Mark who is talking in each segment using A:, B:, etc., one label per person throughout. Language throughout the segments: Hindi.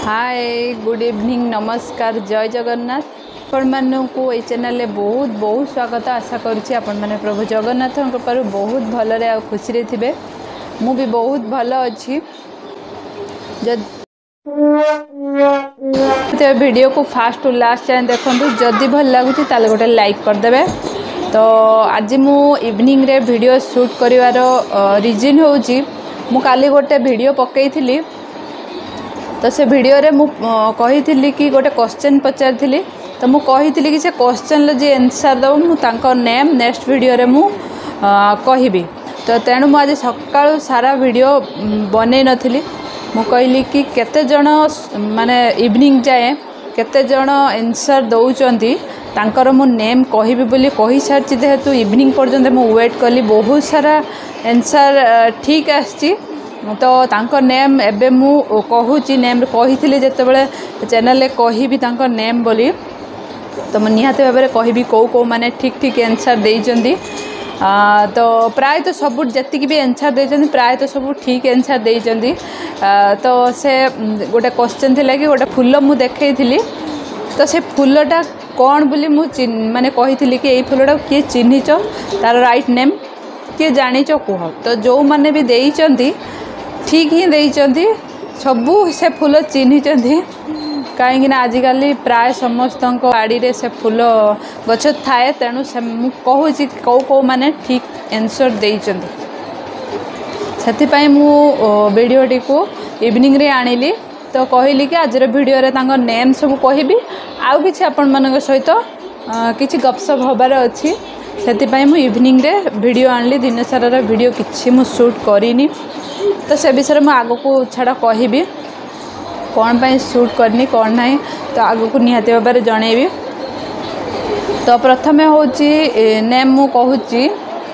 A: हाय गुड इवनिंग नमस्कार जय जगन्नाथ आपण मानू ये चैनल बहुत बहुत स्वागत आशा करुँची आपण मैंने प्रभु जगन्नाथ कृपार बहुत भलरे आ खुशी थे मु भी बहुत भल अच्छी वीडियो को फास्ट टू लास्ट जाए देखो जदि भल लगुच गोटे लाइक करदे। तो आज मु इवनिंग रे वीडियो शूट करिवार रीजन होची मु काली गोटे वीडियो पकई थी तो से वीडियो रे मु कही कि गोटे क्वेश्चन पचारि तो मु कही कि से क्वेश्चन जी आंसर दब मु तांको नेम नेक्स्ट वीडियो रे मु कहबी। तो तेणु मु आज सकाळु सारा वीडियो बनै नथिली मु कहली कि केते जण माने इवनिंग जाए केते जण आंसर दउचंती तांकर मु नेम कहबी बोली कहि सारची जेहेतु इवनिंग पर्यंत मु वेट कली बहुत सारा आंसर ठीक आछि तो तांको नेम एबे मु कहूची नेम कही जेतेबेले चैनल कहबी तांको नेम बोली तो मु निहाते भाबरे कहबी को माने ठीक ठीक आंसर देइचंदी। तो प्राय तो सब जतिक भी आंसर देइचंदी प्राय तो सब ठीक आंसर देइचंदी। तो से गोटे क्वेश्चन थिला कि गोटे फूल मु देखैथिली तो से फूलटा कौन बोली मु माने कही कि यही फूलटा किए चिन्हिच तार राइट नेम किए जानिच कह। तो जो माने भी देइचंदी ठीक ही देइचंदी सबू से फूल चिन्हिचंदी कहीं आजिकल प्राय समस्त बाड़ी रे से फूल गछ थाए तेणु से कहूँ कौ माने ठीक आंसर देइचंदी से मु वीडियोटी को इवनिंग रे आनिली। तो कहली कि आज वीडियो रे तांको नेम सब कहबी आउ किछि आपण मानक सहित किछि गपसप होबार अछि से मु इवनिंग रे वीडियो आनली दिन सारा वीडियो किछि मु शूट करिनी। तो से विषय में आग को छाड़ा कहबी कौन पाई शूट करनी कौन नहीं तो आग को निहाती भाव में जनइबी। तो प्रथमे होची नेम मु कहूची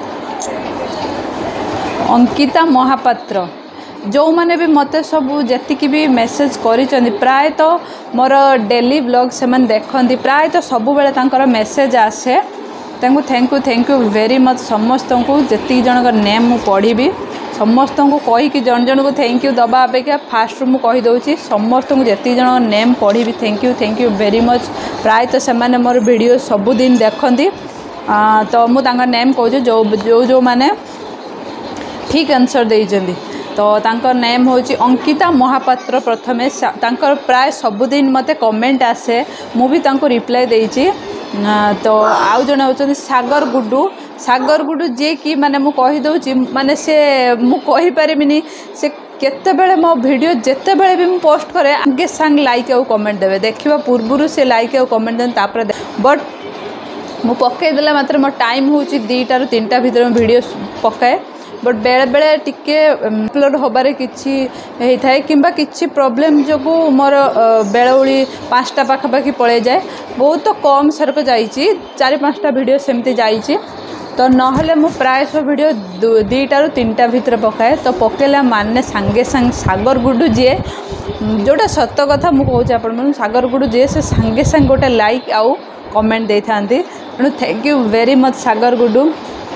A: अंकिता महापात्र जो माने भी मते सब जतिक भी मेसेज करिचंदी प्राय तो मोर डेली ब्लॉग से मन देखंती प्राय तो सब बेले तांकर मेसेज आसे तांको थैंक यू वेरी मच समस्त को जति जनक नेम मु पढ़ी समस्त को कही कि जन जन को थैंक यू दबा अपेक्षा फास्ट मु कही दउची समस्त को जति जन नेम पढ़ी थैंक यू वेरी मच प्राय तो से माने मोर वीडियो सबुदिन देखंती। तो मु तांका नेम कहूँ जो जो जो माने ठीक आंसर देइचंदी तो तांकर नेम होची अंकिता महापात्र। प्रथमे तांकर प्राय सबुदिन मते कमेंट आसे मु भी तांको रिप्लाई देइची। तो आउ जने होचंदी सागर गुडू जे कि माने मु कहि दउची माने से मु कहि परिबिनी से केते बेले मो वीडियो जेते बेले भी मु पोस्ट करे आगे संग लाइक और कमेंट देबे देखिबा पूर्वरु से लाइक और कमेंट देन तापर बट मु पक्के देला मात्र मो टाइम होची 2टा रु 3टा भीतर वीडियो पकाए बट बेले बेले टिके अपलोड होबारे किछि हेइ थाए किंबा किछि प्रॉब्लम जोगु मोर बेलउली 5टा पाखापाखि पळे जाए बहुत तो कम सरक जाइछि 4-5टा वीडियो सेमती जाइछि। तो नहले मु प्राय सब वीडियो 2टा रु 3टा भीतर पकाए तो पकेला माने सांगे सांग सागर गुडू जे जोटा सत्य कथा मु कहूँ आपण सागर गुडू जे से सांगे सांग गोटे लाइक आउ कमेंट दे थांती तेणु thank you very much Sagar Gudu.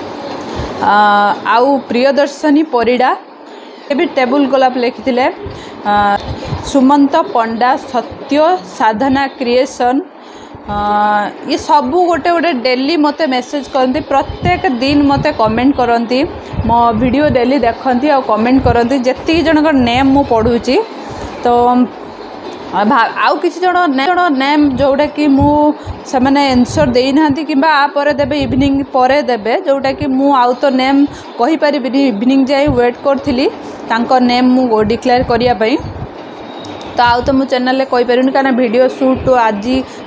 A: आउ प्रियदर्शनी परिडा ये भी टेबुल गोलाप लिखिथिले सुमंत पंडा सत्य साधना क्रिएशन ये सबू गोटे गोटे डेली मते मेसेज करती प्रत्येक दिन मते कमेंट करती मो वीडियो डेली देखती और कमेंट करती जेती जनक नेम मु पढ़ुची। तो आउ किसी जन नेम जोटा कि मु से माने आंसर देना कि आपर देबे इवनिंग पर देबे जोटा कि मु आउ तो नेम कहि परिबिनी इवनिंग जाए वेट करथिली तांको नेम मु डिक्लेयर करिया पई। तो आउ तो मु चैनल ले कहि परिनी काना वीडियो शूट तो आज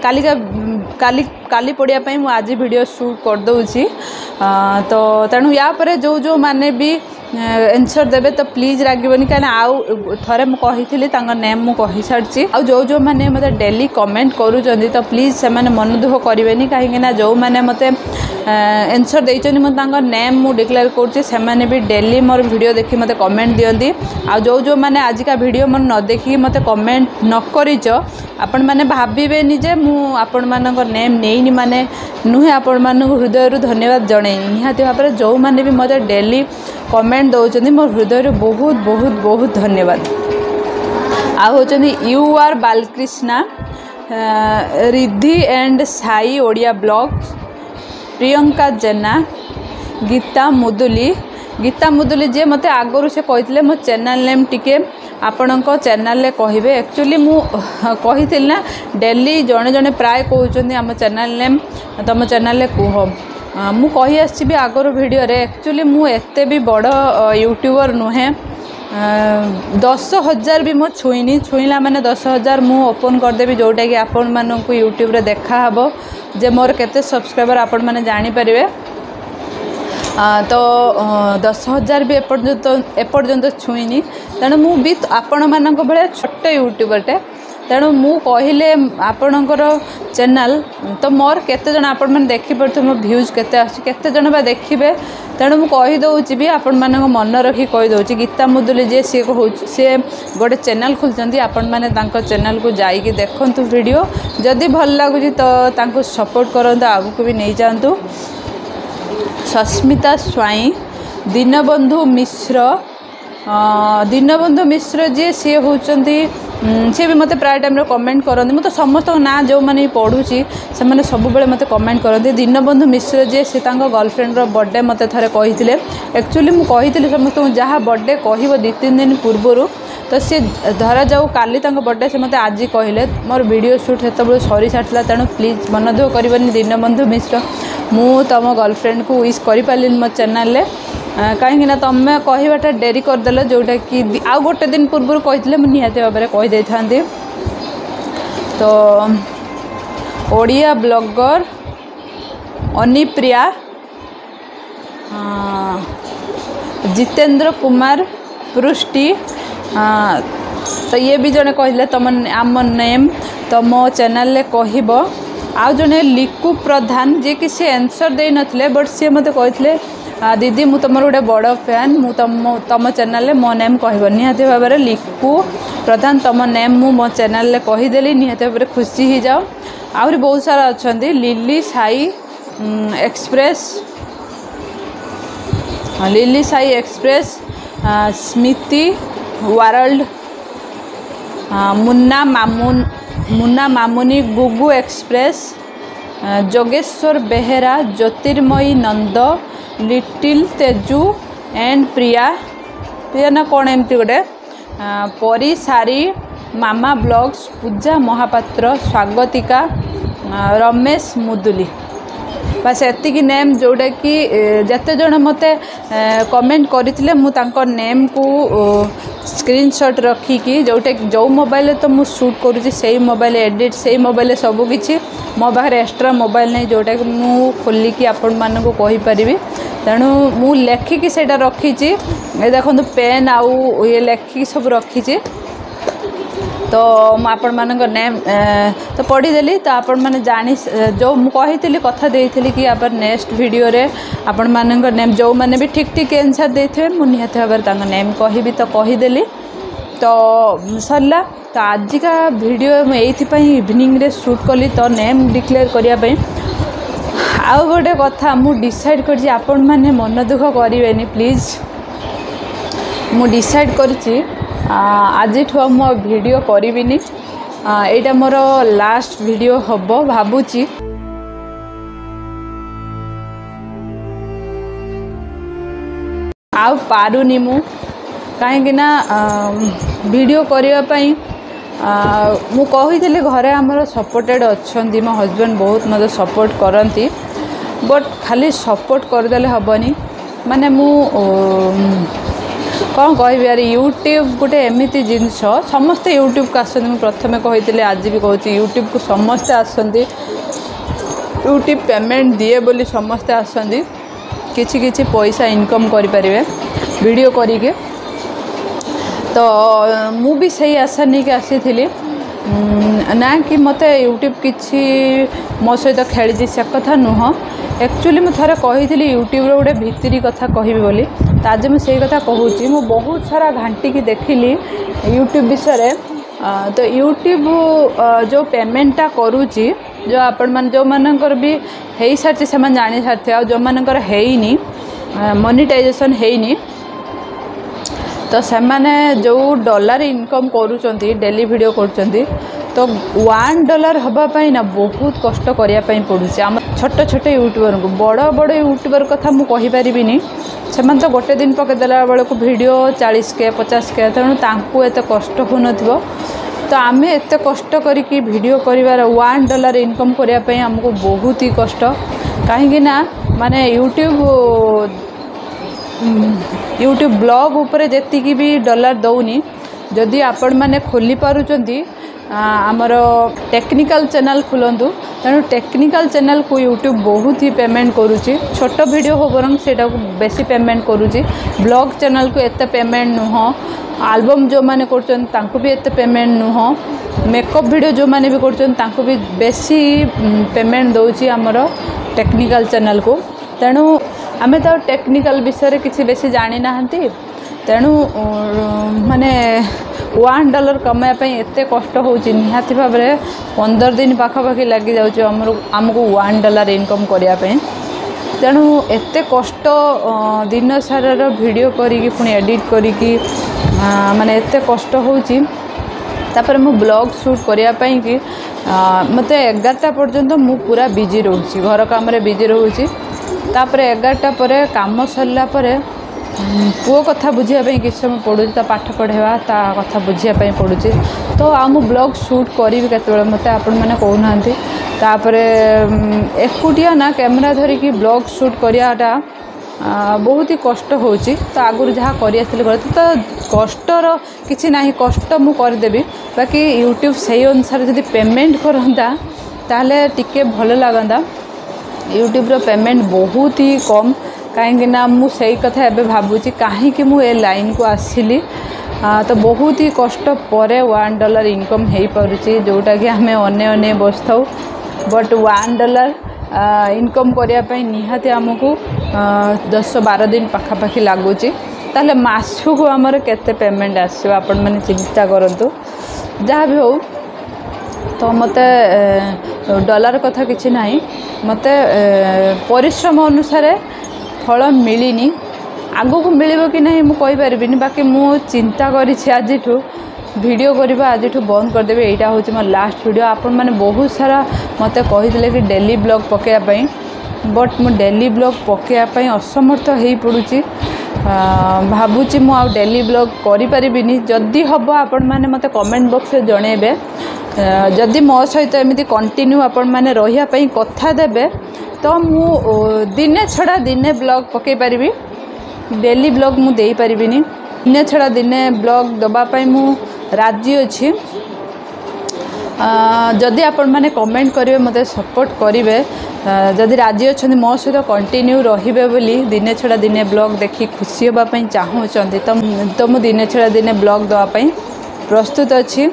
A: काली पड़िया पई मु आज वीडियो शूट कर दउची। तो तेणु या पर जो जो माने भी आंसर देबे तो प्लीज रागबनी काना आउ थरे मु कहिथिली तांगा नेम मु कहि सारची आ जो जो माने मते डेली कमेंट करूचंदी तो प्लीज से माने मन दुख करिवेनी काहे ना जो माने मते आंसर देइचंदी मते तांगा नेम मु डिक्लेयर करची से माने भी डेली मोर वीडियो देखि मते कमेंट दियंदी आ जो जो माने आज का वीडियो मन न देखि मते कमेंट न करिच आपण माने भाबिबेनी जे मु आपण मानक नेम नेइनी माने नुहे आपण मानक हृदय रु धन्यवाद जणे निहाती भाबरे जो माने भी मते डेली कमेंट दउचंदी मोर हृदय रु बहुत बहुत बहुत धन्यवाद। आ होचनी U R Balakrishna, Riddhi and Sai Odia blogs, Priyanka Jena, Gita Muduli जे मते आगरू से कहते मो चैनल नेम टिके आपणक चैनल रे कहिबे। एक्चुअली मु कही ना डेली जड़े जड़े प्राय कहते आम चैनल नेम तुम चैनल रे कह मु कही आसी आगर वीडियो रे। एक्चुअली मु एते भी बड़ यूट्यूबर नुहे, 10,000 भी मो छुईला माने 10,000 मु ओपन करदेवी, जोटा कि आपण मानक यूट्यूब रे देखा हबो जे मोर केते सब्सक्राइबर आपण माने जानी परिबे। तो 10,000 भी एपर्यंत छुईनी, तेणु मु भी आपण मानक भले छोट यूट्यूबरटे, तेणु मु कहले आपणकर चैनल तो मोर केते जण आपण माने देखि परथो, मो व्यूज केते आसी केते जण बा देखिबे, तेणु मु कहि दउची भी आपण मानक मन रखी कहि दउची। गीता मुदुली जे सी कहउची से गोटे चैनल खुलचंती, आपण माने तांको चैनल को जाई कि देखंतु वीडियो, जदी भल लागुची तो तांको सपोर्ट करंतु, आगु को भी नै जांतु। सस्मिता स्वाई, दीनबंधु मिश्र जे सी होचंती, सी भी मते प्राय टाइम कमेंट करते, मुझे समस्त ना जो मैंने पढ़ुची से मैंने सब बेले मते कमेंट करते। दीनबंधु मिश्र जे सी गर्लफ्रेंड बर्थडे मते थरे कही, एक्चुअली मुझे समस्त जहाँ बर्थडे कह 2-3 दिन पूर्वर तो सी धरा जाऊ काली बर्थडे से मते आज कहले, मोर वीडियो शूट से सरी सारी, तेणु प्लीज मन दुख करनी दीनबंधु मिश्र, मु तुम गर्लफ्रेंड को विश कर पारि मो चैनल कहीं तुम कहवाटा डेरी करदेल, जोटा कि आउ गोटे दिन पूर्व कहते निहाती भाव में कहीदे था। तो ओडिया ब्लॉगर अनिप्रिया, जितेंद्र कुमार पृष्टि, तो ये भी जने कहले तुम आम नेम तो मो चैनल कहब। आउ जने लिकू प्रधान जे कि सी आंसर दे नथिले, बट सी मते कहले दीदी मु तुम गोटे बड़ फैन, मु तुम चैनल मो नेम कहब। निहाती भाव में लिकू प्रधान तुम नेम मु मो चैनल कहीदेली, निहाती भाव में खुशी ही जाओ। आहरी बहुत सारा अच्छा, Lily Sai Express, Smruti World, Munna Mamuni, Gugu Express, Jogeswar Behera, Jyotirmayee Nanda, Little Teju and Priya ना कौन एमती गोटे, परी सारी, मामा ब्लॉग्स, पूजा महापात्र, स्वागतिका, रमेश मुदुली, बस एतिकी नेम जोटा कि जते जण मते कमेंट करथिले मु तांको नेम को स्क्रीनशॉट रखिकी, जोटा जो मोबाइल तो मु शूट करूची सेही मोबाइल एडिट सेही मोबाइल सब किछि, मो पाखे एक्स्ट्रा मोबाइल नहीं जोटा कि मु खोलिकी आपण मानक कहि परिबी। तेणु मु लेखिकी सेटा रखिची, ए देखंतु पेन आउ ये लेखिकी सब रखिची। तो आपण मानक नेम तो पढ़ीदेली, तो आपण माने जानी जो मु कही कथा देइथिली कि आप नेक्स्ट वीडियो रे आपण मानक नेम जो माने भी ठीक ठीक आंसर देथिबे मु निहाती भाव तांका नेम कहिबी, तो कहीदेली तो सरला। तो आज का वीडियो मैं एइथिपई इवनिंग रे शूट कली, तो नेम डिक्लेयर करिया पई। आउ गोटे कथा मु डिसाइड करछि, आपण माने मन दुख करिवेनी प्लीज, मु डिसाइड करछि आज ठो मो वीडियो करिबिनी, एटा मोर लास्ट वीडियो हबो भाबुची। आउ पारुनी मु कहीं ना वीडियो करिया पई, मु कहिथिले घरे हमर सपोर्टेड अछंती, मो हस्बैंड बहुत मते सपोर्ट करंती, बट खाली सपोर्ट करदेले हबनी, माने मु कौन कह यार यूट्यूब गोटे एमती जिनस समस्ते यूट्यूब को आसती, मुझे प्रथम कही आज भी कहूँ यूट्यूब को समस्ते आसती, यूट्यूब पेमेंट दिए बोली समस्ते आसती, किछि किछि पैसा इनकम करें वीडियो करिके। तो मु भी सही आशा नहीं कि आसी थी ना कि मते यूट्यूब किछि मो सहित खेली से कथा नुह। एक्चुअली मुझे थोड़े कही यूट्यूब गोटे भितरी कथा कहबी बोली, तो आज मुझे सही कथा कहूँ। मु बहुत सारा घाटी की देखिली यूट्यूब विषय, तो यूट्यूब जो पेमेंटा करुच्ची, जो आपण मान जो मानकर भी हो सारी से जानी सारी, जो मानकर हैनी मोनेटाइजेशन हैनी तो से माने जो डॉलर इनकम करूचंती डेली वीडियो करूचंती तो $1 हवापाई ना बहुत कष्ट करने पड़ुଛି आम छोट छोट यूट्यूबर को बड़ बड़ यूट्यूबर कथा मु कहि परिबिनी से तो गोटे दिन पकईदेला बेलू वीडियो 40K 50K तेणु तांकु एत कष्ट हो नथिबो तो आम एत कष्ट करिकी वीडियो करिवार $1 इनकम करने आमको बहुत ही कष्ट कहीं माने यूट्यूब ब्लॉग उपरे जेतिकी भी डॉलर दौनी जदि आपण माने खोली पारुचंती आमर टेक्निकल चैनल खुलंतु तेणु टेक्निकल चैनल को यूट्यूब बहुत ही पेमेंट करुच्ची छोट वीडियो हो बरं सेटा को बेसी पेमेंट करुच्ची ब्लॉग चैनल को एत पेमेंट नुह आल्बम जो माने करछन तांको भी एत पेमेंट नुह मेकअप वीडियो जो माने भी करछन तांको भी बेसी पेमेंट दउची आमर टेक्निकल चैनल को तेणु आमे तो टेक्निकल विषय किसी बेसी जानी नाहंती तेणु माने $1 कमाया एत कष्ट होची निहाती भाव में 15 दिन पाखापाखि लगी जाउची आमको $1 इनकम करने तेणु एत कष्ट दिन सारार वीडियो करी पुणी एडिट करी माने एत कष्ट होची तापर मु ब्लॉग शूट करने कि मते 11टा पर्यंत मु पूरा बिजी रोची घर काम रे बिजी रोची तापर 11टा परे काम सरला परे पुओ कथा बुझापी किसी समय पढ़ुची ता पाठ पढ़ेवा ता कथा बुझापी पड़ुची तो आ मु ब्लॉग शूट करी केतबेले मते आपण माने कहूना तापर एकुटिया ना कैमरा धरिकी ब्लॉग शूट करियाटा बहुत ही कष्ट होची तो आगुर जहाँ करी तो कष्टर किसी ना कष्ट मु करदेवी बाकी यूट्यूब से अनुसार जदि पेमेंट करता ताहले टिके भल लगता यूट्यूब रो पेमेंट बहुत ही कम कहीं मु सही कथा एबे भाबुची कहीं मु ए लाइन को आसिली तो बहुत ही कष्ट पर $1 इनकम हो पारुची जोटा कि आम अने बसता बट $1 इनकम करने निहाती आमको 10-12 दिन पाखापाखि लगुच ताहले मासु को आमर केते पेमेंट आसो आपण माने चिंता करंतु जहाँ भी हो तो मते डॉलर कथा किछि नाही मते परिश्रम अनुसार फल मिलनी आगो को मिलिबो कि नहीं मु कहि परिबिनी बाकी मु चिंता करिछि आजिठु वीडियो करबा आजिठु बंद कर देबे एटा होछि मोर लास्ट वीडियो आपण माने बहुत सारा मते कहिदिले कि डेली ब्लॉग पकेया पई बट मु डेली ब्लॉग पकेया पई असमर्थ हेई पडुछि भाबुछि मु आ डेली ब्लॉग करि परिबिनी जदी हबो आपण माने मते कमेंट बॉक्स रे जणेबे जदि मो सहित एमिति कंटिन्यू आपण माने रहिया पई कथा देबे तो मु दिने छड़ा दिने ब्लॉग पकई पारिबी डेली ब्लॉग मु देई पारिबिनी दिने छड़ा दिने ब्लॉग दबा पई मु राजी अछि जदि आपण माने कमेंट करिवे मते सपोर्ट करिवे जदि राजी अछंती मो सहित कंटिन्यू रहिबे बोली दिने छड़ा दिने ब्लॉग देखि खुशी होबा पई चाहूचंती तो मु दिने छड़ा दिने ब्लॉग दवा पई प्रस्तुत अछि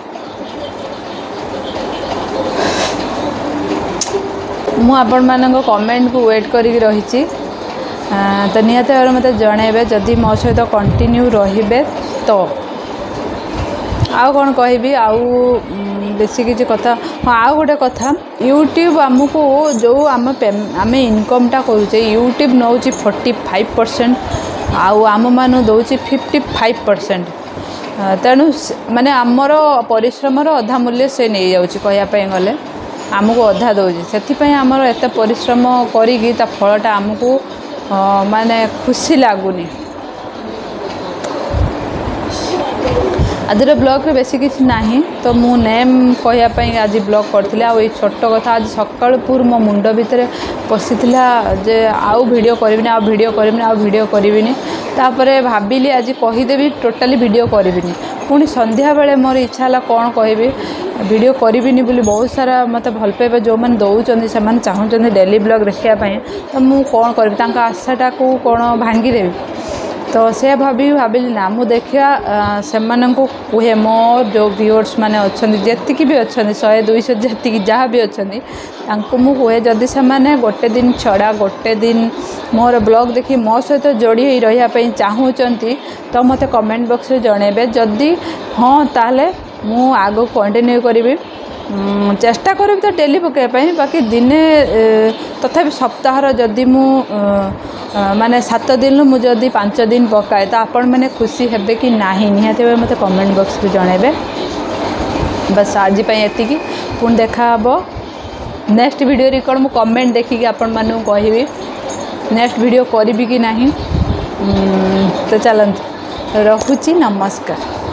A: मु आपण मानक कमेंट को वेट करी रही तो निहत भाव मत जनइबे जदि मो सहित कंटिन्यू रहिबे तो आउ कौन कहबी आउ बेसी किसी कथा हाँ आउ गोटे कथा यूट्यूब आमको जो आम इनकमटा करुचे यूट्यूब नौ 45% आउ आम मान दौर 55% तेणु माने आमर परिश्रम अधा मूल्य से नहीं जाऊँगी कहवाई गले आमको अधा दौर से आमर एत परिश्रम करी फलटा आमको माने खुशी लगुनि आजर ब्लॉग रे बेसी किसी नाही तो मु नेम कहयापी आज ब्लॉग करथिले आ ए छोट कथा आज सकाळ पूर मो मुंड भितर पशिथिला जे आउ वीडियो करबिनी आ वीडियो करबिनी आ वीडियो करबिनी तापरे भाबिली आज कहिदेबी टोटाली वीडियो करबिनी पुणी संध्या बेले मोर इच्छा हला कोन कहबी वीडियो करबिनी बोली बहुत सारा मते भल पाइबा जो मन दउचंदी से मन चाहउचंदी डेली ब्लॉग देखिया पई तो मु कोन करबी तांका आशाटा को कोन भांगी देबी तो से भाविली ना मु देखिया से कहे मोर जो व्यूअर्स माने अच्छे जी भी अच्छा 100-200 जी जहाँ भी अच्छा मुझे जदि से गोटे दिन छड़ा गोटे दिन मोर ब्लॉग देखी मो सहित जोड़ी रही चाहूँगी तो मत कमेंट बॉक्स रे जणेबे जदि हाँ ताले मु आगो कंटिन्यू करी चेष्टा करी तो डेली पकाइबाई बाकी दिने तथापि सप्ताहर जदि मु माने 7 दिन मुझे 5 दिन पकाए तो आपण मैंने खुशी हेबे कि नहीं निहाती भाई मत कमेंट बॉक्स में जनइबे। बस आज एति पुणी देखा हे नेक्स्ट वीडियो रिकॉर्ड मु कमेंट देखिकी आपण मानू कहबी नेक्स्ट वीडियो करी कि नहीं। तो चलते रखुची नमस्कार।